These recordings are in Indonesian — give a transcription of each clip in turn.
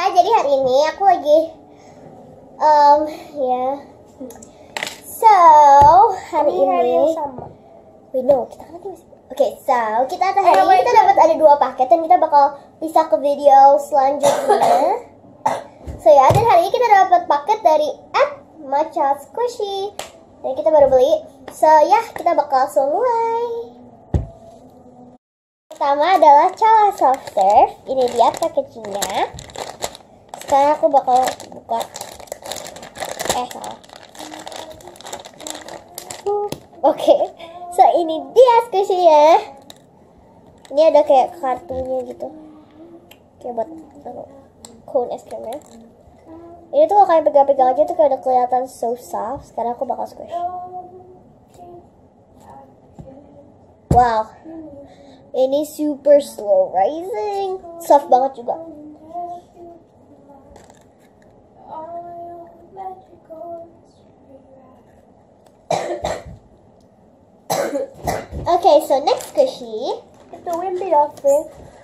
jadi hari ini aku lagi So, hari ini sama. we know kita kan masih. Oke, so kita hari ini kita dapat ada 2 paket dan kita bakal pisah ke video selanjutnya. So ya, dan hari ini kita dapat paket dari Matcha Squishy. Dan kita baru beli. So ya, kita bakal langsung mulai. Pertama adalah Chala Soft Serve. Ini dia packagingnya. Sekarang aku bakal buka. Salah. Oke. So ini dia squishy-nya. Ini ada kayak kartunya gitu. Kayak buat cone es krimnya. Ini tuh kalau kalian pegang-pegang aja tuh kayak udah kelihatan so soft. Sekarang aku bakal squish. Wow. Ini super slow rising. Soft banget juga. Okay, so next squishy. Itu Wimpy Dolphin.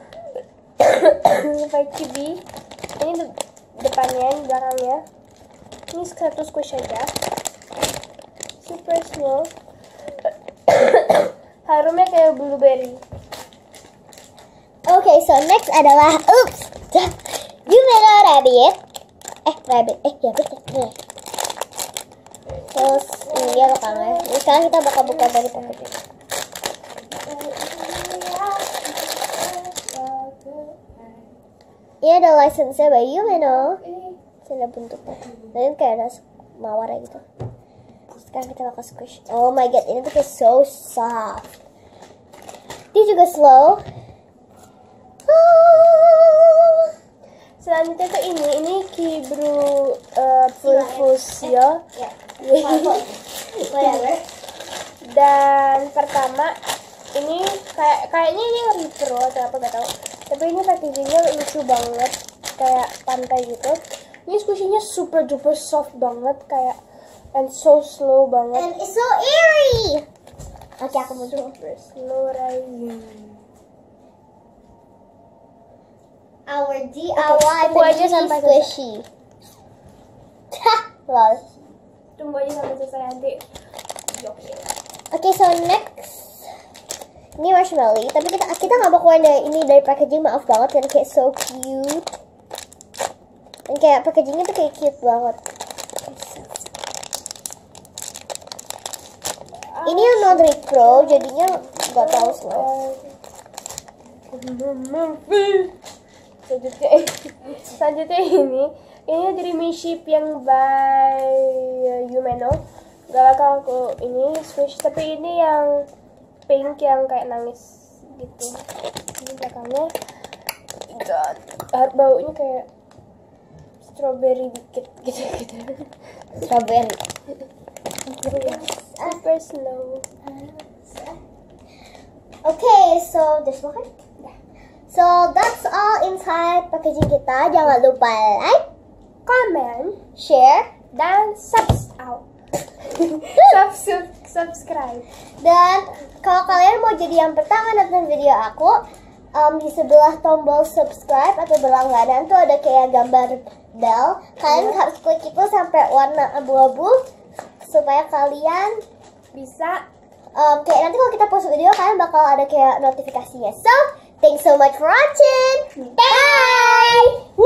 By Chibi. Ini depannya, ini belakangnya. Ini satu squish aja. Super slow. Harumnya kayak blueberry. Okay, so next adalah Yumeno Rabbit. Rabbit. Terus ini dia lokalnya. Jadi sekarang kita bakal buka dari paketnya. Ini ada license-nya by Yumeno. Ini ada bentuknya. Dan kayak ada mawar gitu. Sekarang kita bakal squish. Oh my god, ini tuh kayak so soft. Dia juga slow. Selanjutnya tuh ini Kibru Pulfusio. Whatever. Dan pertama ini kayaknya ini repro atau apa gak tahu. Tapi ini packagingnya lucu banget, kayak pantai gitu. Ini squishy-nya super duper soft banget, kayak and so slow banget. And it's so airy. Oke, aku mau dulu. Super slow rising. Our DIY tunggu aja sampai squishy. Lol. Tunggu aja sampai selesai nanti. Oke, so next. Ini marshmallow, tapi kita nggak mau keluar dari ini dari packaging, maaf banget karena kayak so cute. Dan kayak packagingnya tuh kayak cute banget. Ini yang non repro, jadinya nggak tahu slow. Selanjutnya ini Dreamy Ship yang by Yumeno. Gak bakal aku ini squish, tapi ini yang pink yang kayak nangis gitu. Ini belakangnya. God, baunya kayak strawberry dikit gitu. Strawberry. Super slow. Okay, so there's one. So that's all inside packaging kita. Jangan lupa like, Comment, share, dan subscribe. Dan kalau kalian mau jadi yang pertama nonton video aku, di sebelah tombol subscribe atau berlangganan tuh ada kayak gambar bell. Kalian harus klik itu sampai warna abu-abu supaya kalian Bisa kayak nanti kalau kita post video kalian bakal ada kayak notifikasinya. So thanks so much for watching. Bye.